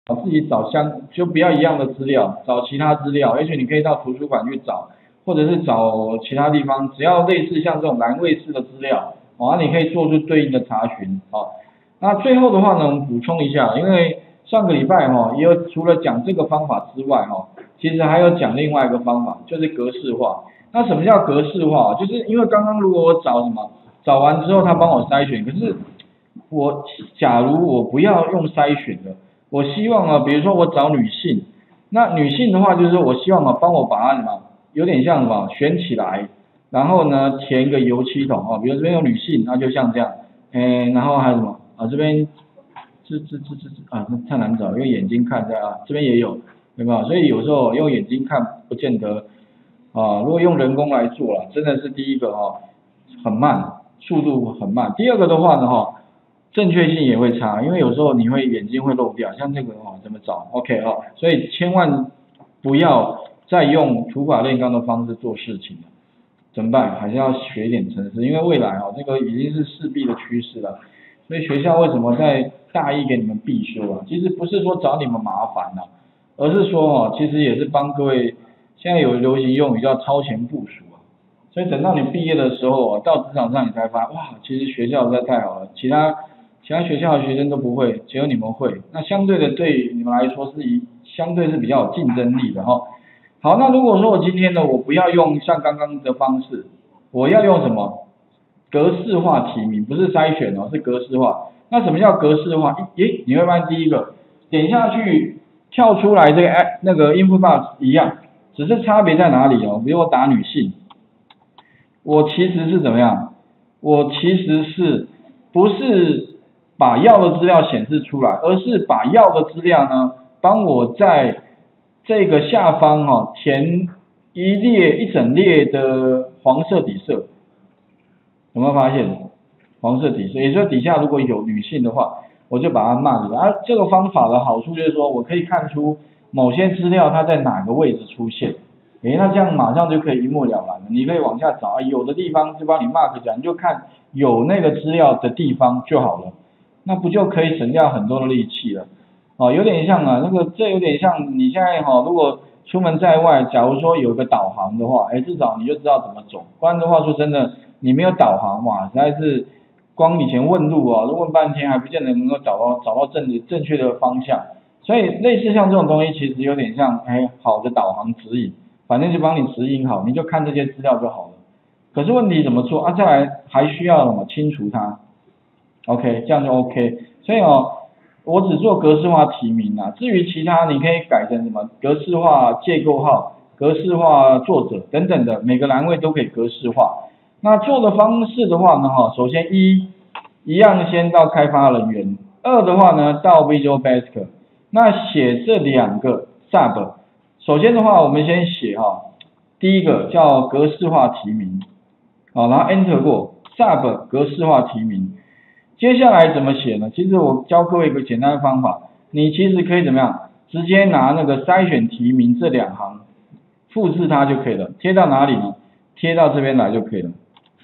自己找就不要一样的资料，找其他资料，也许你可以到图书馆去找，或者是找其他地方，只要类似像这种栏位式的资料，你可以做出对应的查询，那最后的话呢，我们补充一下，因为上个礼拜也有除了讲这个方法之外其实还有讲另外一个方法，就是格式化。那什么叫格式化？就是因为刚刚如果我找完之后他帮我筛选，可是假如我不要用筛选的，我希望比如说我找女性，那女性的话就是说我希望帮我把它有点像选起来，然后呢填一个油漆桶比如这边有女性，那就像这样，然后还有什么这边太难找，用眼睛看一下这边也有，对吧？所以有时候用眼睛看不见得如果用人工来做了，真的是第一个很慢，速度很慢。第二个的话呢正确性也会差，因为有时候你眼睛会漏掉，像这个怎么找 ？OK 所以千万不要再用土法炼钢的方式做事情了，怎么办？还是要学一点程式，因为未来这个已经是势必的趋势了。所以学校为什么在大一给你们必修其实不是说找你们麻烦而是说其实也是帮各位，现在有流行用语叫超前部署所以等到你毕业的时候到职场上你才发现，哇，其实学校实在太好了，其他学校的学生都不会，只有你们会，那相对的对你们来说相对是比较有竞争力的好，那如果说我今天呢，我不要用像刚刚的方式，我要用什么？格式化提名，不是筛选是格式化。那什么叫格式化？你会发现第一个点下去跳出来这个那个 input box 一样，只是差别在哪里比如我打女性，我其实是怎么样？我其实是不是把要的资料显示出来，而是把要的资料呢，帮我在这个下方填一整列的黄色底色。有没有发现黄色底色？也就是底下如果有女性的话，我就把它mark了。这个方法的好处就是说我可以看出某些资料它在哪个位置出现。那这样马上就可以一目了然了。你可以往下找有的地方就帮你mark起来，你就看有那个资料的地方就好了。那不就可以省掉很多的力气了？有点像这有点像你现在如果出门在外，假如说有个导航的话，至少你就知道怎么走。不然的话说真的，你没有导航实在是光以前问路都问半天还不见得能够找到正确的方向。所以类似像这种东西，其实有点像好的导航指引，反正就帮你指引好，你就看这些资料就好了。可是问题怎么做再来还需要什么清除它 ？OK， 这样就 OK。所以我只做格式化提名至于其他你可以改成什么格式化结构号、格式化作者等等的，每个栏位都可以格式化。那做的方式的话呢首先一样先到开发人员，二的话呢到 Visual Basic。那写这两个 sub， 首先的话我们先写第一个叫格式化提名，然后 Enter 过 sub 格式化提名。接下来怎么写呢？其实我教各位一个简单的方法，你其实可以怎么样？直接拿那个筛选提名这两行，复制它就可以了。贴到哪里呢？贴到这边来就可以了。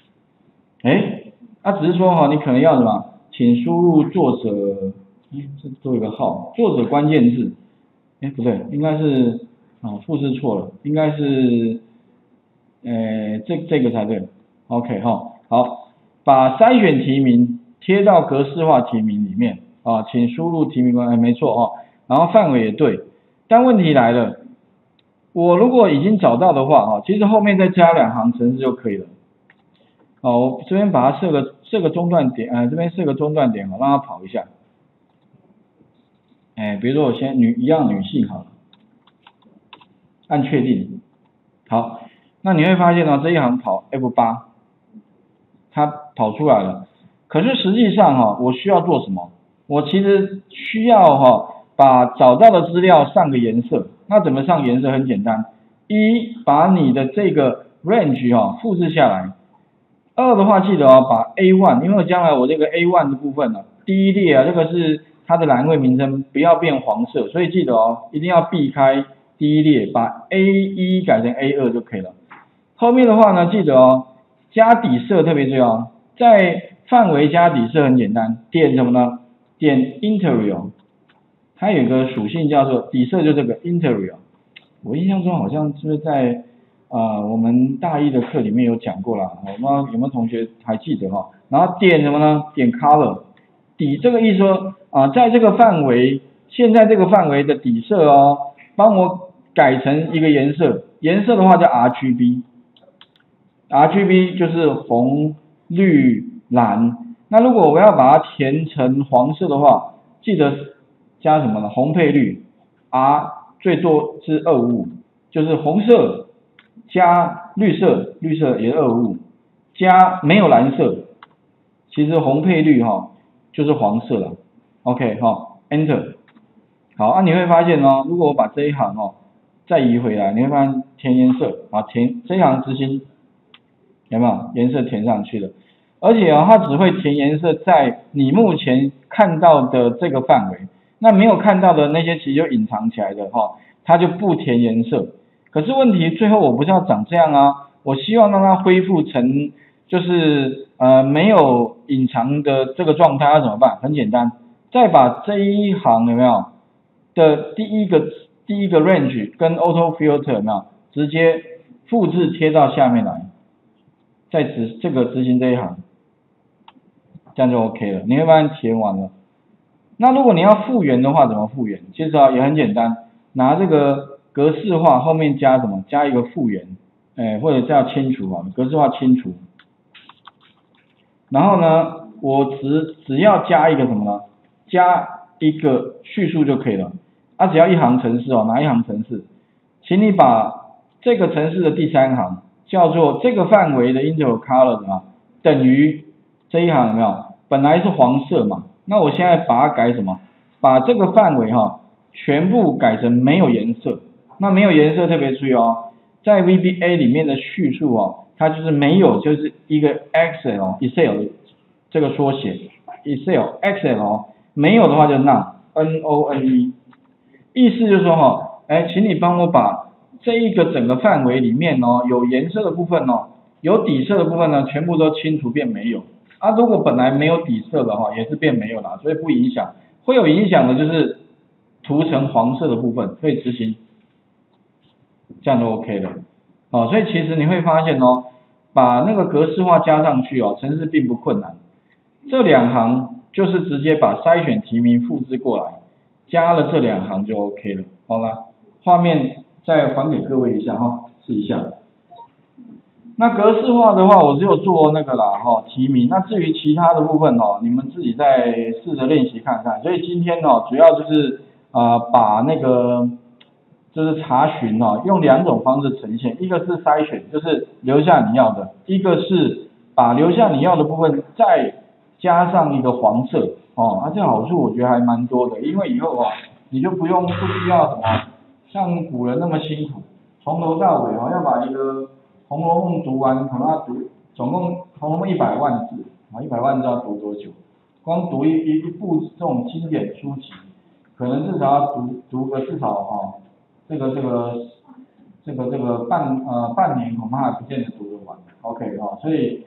只是说你可能要什么？请输入作者，这做一个号，作者关键字。不对，应该是复制错了，应该是这个才对。OK 好，把筛选提名贴到格式化提名里面请输入提名关没错然后范围也对，但问题来了，我如果已经找到的话其实后面再加两行程式就可以了。我这边把它设个中断点，这边设个中断点让它跑一下。比如说我先一样女性好了，按确定。好，那你会发现这一行跑 F8， 它跑出来了。可是实际上我需要做什么？我其实需要把找到的资料上个颜色。那怎么上颜色？很简单，把你的这个 range 复制下来。二的话记得把 A1， 因为将来我这个 A1 的部分第一列这个是它的栏位名称不要变黄色，所以记得一定要避开第一列，把 A1 改成 A2 就可以了。后面的话呢，记得加底色特别重要，在范围加底色很简单，点什么呢？点 Interior， 它有一个属性叫做底色，就这个 interior。我印象中好像是不是在我们大一的课里面有讲过啦，我不知道有没有同学还记得哈？然后点什么呢？点 color， 底这个意思说在这个范围，现在这个范围的底色哦，帮我改成一个颜色，颜色的话叫 RGB 就是红、绿、蓝。那如果我要把它填成黄色的话，记得加什么呢？红配绿 ，R 最多是255，就是红色加绿色，绿色也是255，加没有蓝色，其实红配绿就是黄色了。OK Enter。好，你会发现如果我把这一行再移回来，你会发现填颜色填这一行执行，有没有颜色填上去了？而且它只会填颜色在你目前看到的这个范围，那没有看到的那些其实就隐藏起来的它就不填颜色。可是问题最后我不是要长这样我希望让它恢复成就是没有隐藏的这个状态，要怎么办？很简单，再把这一行有没有的第一个 range 跟 auto filter 有没有直接复制贴到下面来，再这个执行这一行，这样就 OK 了。你会发现填完了。那如果你要复原的话，怎么复原？其实也很简单，拿这个格式化后面加什么？加一个复原，或者叫清除格式化清除。然后呢，我只要加一个什么呢？加一个叙述就可以了。只要一行程式哪一行程式？请你把这个程式的第3行叫做这个范围的 interior color 等于这一行有没有？本来是黄色嘛，那我现在把它改什么？把这个范围全部改成没有颜色。那没有颜色特别注意在 VBA 里面的叙述它就是没有，就是一个 Excel 这个缩写 Excel 没有的话就 none， 意思就是说请你帮我把这一个整个范围里面有颜色的部分有底色的部分呢，全部都清除变没有。如果本来没有底色的也是变没有啦，所以不影响。会有影响的就是涂成黄色的部分，可以执行，这样就 OK 了。所以其实你会发现把那个格式化加上去程式并不困难。这2行就是直接把筛选提名复制过来，加了这2行就 OK 了。好啦，画面再还给各位一下试一下。那格式化的话，我只有做那个啦提名。那至于其他的部分你们自己再试着练习看看。所以今天主要就是把那个就是查询用2种方式呈现，一个是筛选，就是留下你要的；一个是把留下你要的部分再加上一个黄色这个好处我觉得还蛮多的，因为以后你就不需要什么像古人那么辛苦，从头到尾要把一个《红楼梦》读完，可能要读总共《红楼梦》100万字，100万字要读多久？光读一部这种经典书籍，可能至少要读个至少这个半年恐怕还不见得读得完。OK 所以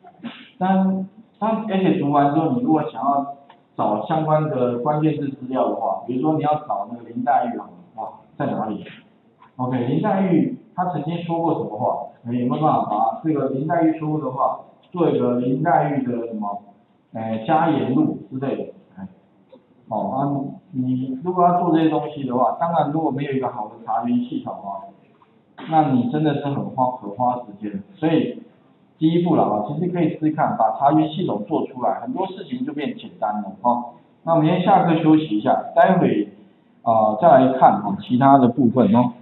而且读完之后，你如果想要找相关的关键字资料的话，比如说你要找那个林黛玉在哪里 ？OK， 林黛玉她曾经说过什么话？有没有办法把这个林黛玉说过的话做一个林黛玉的什么加言录之类的？你如果要做这些东西的话，当然如果没有一个好的查询系统那你真的是很花时间。所以第一步了其实可以试试看，把查询系统做出来，很多事情就变简单了那我们先下课休息一下，待会再来看其他的部分